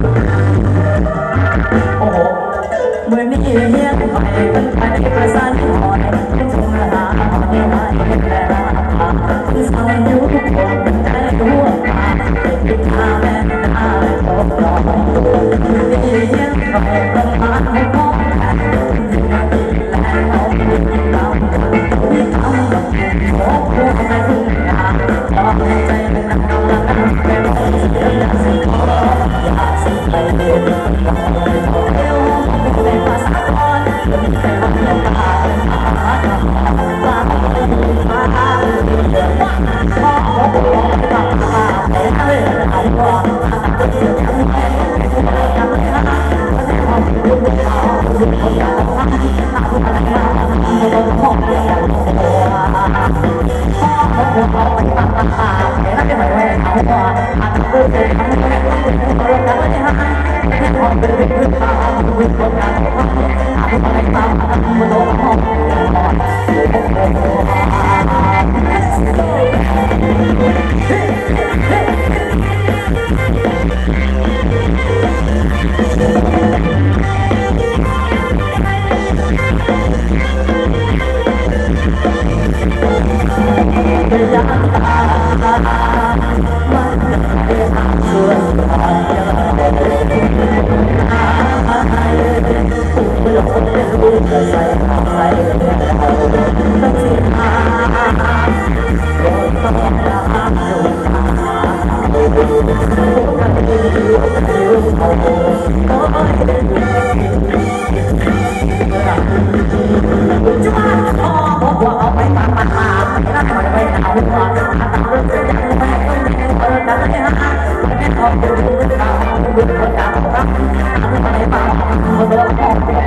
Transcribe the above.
โอ้โหเมื่อนี้เฮียไปเป็นไปประสานหอยเป็นชงหาหอยหายแต่ละคือสาวอยู่ทุกคนใจหัวตาติดตาแม่ตาโอ้โหเมื่อนี้เฮียไปต้องมาให้พ่อแม่แล้วเอาไปกินเหล้ามีทำแบบโอ้โหไม่ถึงงานต้องใจเป็นนักกำลังเป็นเสียงสิขออยากสิไปเรียนต้องเร็วเป็นภาษาอ่อนเป็นแต่วันเดียวกันลาไปมาเดี๋ยวว่าพ่อบอกกลับมาเป็นอะไรหายก่อนจะเสียทั้งแม่กันเลยนะวันนี้พ่อพูดเขาพูดเขาอยากทำอะไรมาไม่ต้องพ่อเดียวพ่อเขาไปตัดตาเป็นอะไรไม่ได้เขาก่อนอาจจะพูดเป็นคำแรกเป็นอะไรไม่ได้ให้พ่อเป็นพื้นฐานเป็นคนงานอะไรตามมาโดนพ่ออยากตามันช่วยผ่านยังผู้หลงรู้ใจใส่ใส่เราต้องสิ้นหาโดนต้องรักโดนตากันดีรู้เขาก็จะมาพ่อบอกว่าเอาไปตามมาแล้วถอยไปเอาว่าตามเรื่องจะยังไม่ต้องมีเปิดแต่ไม่หาไม่พอดูตามดูคนตามรักทำไปบ้างมาโดนพ่อ